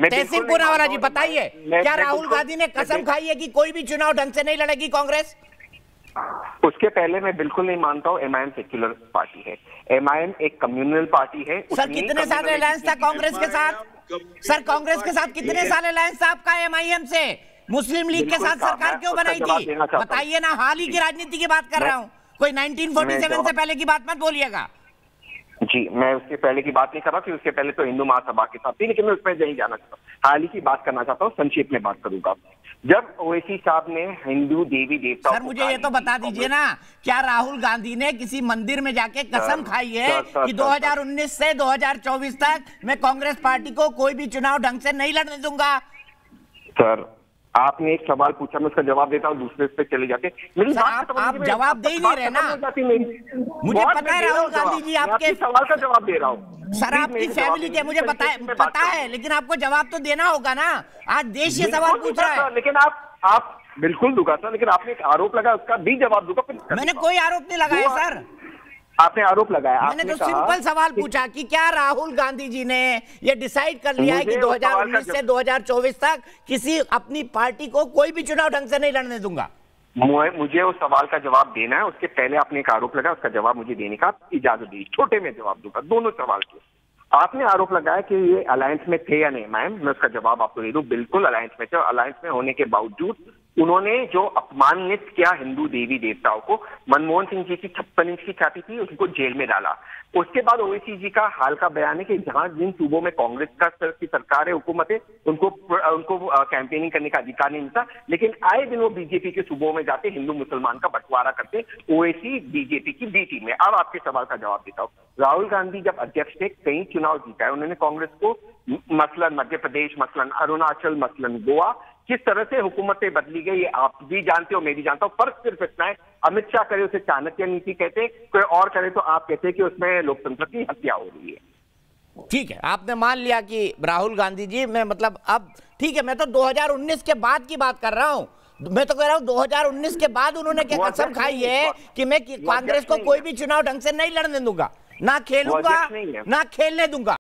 तहसीन पूनावाला जी बताइए, क्या राहुल गांधी ने कसम खाई है कि कोई भी चुनाव ढंग से नहीं लड़ेगी कांग्रेस? उसके पहले मैं बिल्कुल नहीं मानता हूँ एमआईएम सेक्युलर पार्टी है। एमआईएम एक कम्युनल पार्टी है। सर कितने साल अलायंस था कांग्रेस के साथ? सर कांग्रेस के साथ कितने साल अलायंस था आपका एमआईएम से? मुस्लिम लीग के साथ सरकार क्यों बनाई थी? बताइए ना। हाल ही की राजनीति की बात कर रहा हूँ, कोई 1947 से पहले की बात मत बोलिएगा। जी, मैं उसके पहले की बात नहीं कर रहा कि उसके पहले तो हिंदू महासभा के साथ थी, लेकिन मैं उसमें नहीं जाना चाहता हूँ। हाल ही की बात करना चाहता हूँ, संक्षेप में बात करूंगा। जब ओवैसी साहब ने हिंदू देवी देवता, सर मुझे ये तो बता दीजिए ना, क्या राहुल गांधी ने किसी मंदिर में जाके कसम खाई है कि 2019 से 2024 तक मैं कांग्रेस पार्टी को कोई भी चुनाव ढंग से नहीं लड़ने दूंगा? सर आपने एक सवाल पूछा, मैं उसका जवाब देता हूँ, दूसरे पे चले जाते। आप जवाब दे ही नहीं रहे ना। मुझे पता है राहुल गांधी जी आपके सवाल का जवाब दे रहा हूँ। सर आपकी फैमिली के मुझे पता है, लेकिन आपको जवाब तो देना होगा ना। आज देश ये सवाल पूछ रहा है। लेकिन आप बिल्कुल दूंगा सर, लेकिन आपने एक आरोप लगाया, उसका भी जवाब दूंगा। मैंने कोई आरोप नहीं लगाया सर। आपने आरोप लगाया। मैंने तो सिंपल सवाल पूछा कि क्या राहुल गांधी जी ने ये डिसाइड कर लिया है कि 2019 से 2024 तक किसी अपनी पार्टी को कोई भी चुनाव ढंग से नहीं लड़ने दूंगा? मुझे उस सवाल का जवाब देना है। उसके पहले आपने एक आरोप लगाया, उसका जवाब मुझे देने का इजाजत दी। छोटे में जवाब दूंगा दोनों सवाल के। आपने आरोप लगाया कि ये अलायंस में थे या नहीं। मैम मैं उसका जवाब आपको दे दूं, बिल्कुल अलायंस में थे। अलायंस में होने के बावजूद उन्होंने जो अपमानित किया हिंदू देवी देवताओं को, मनमोहन सिंह जी की 56 इंच की छाती थी, उनको जेल में डाला। उसके बाद ओवैसी जी का हाल का बयान है कि जहां जिन सूबों में कांग्रेस की सरकार है, हुकूमत है, उनको कैंपेनिंग करने का अधिकार नहीं मिलता, लेकिन आए दिन वो बीजेपी के सूबों में जाते हिंदू मुसलमान का बंटवारा करते। ओवैसी बीजेपी की बी टीम में। अब आपके सवाल का जवाब देता हूँ। राहुल गांधी जब अध्यक्ष थे, कई चुनाव जीता है उन्होंने कांग्रेस को, मसलन मध्य प्रदेश, मसलन अरुणाचल, मसलन गोवा। किस तरह से हुकूमतें बदली गई ये आप भी जानते हो, मैं भी जानता हूँ। फर्क सिर्फ इतना है, अमित शाह करे उसे चाणक्य नीति कहते, कोई और करे तो आप कहते हैं कि उसमें लोकतंत्र की हत्या हो रही है। ठीक है, आपने मान लिया कि राहुल गांधी जी में मतलब अब ठीक है। मैं तो 2019 के बाद की बात कर रहा हूँ। मैं तो कह रहा हूँ 2019 के बाद उन्होंने क्या कसम खाई है कि मैं कांग्रेस को कोई भी चुनाव ढंग से नहीं लड़ने दूंगा, ना खेलूंगा, ना खेलने दूंगा।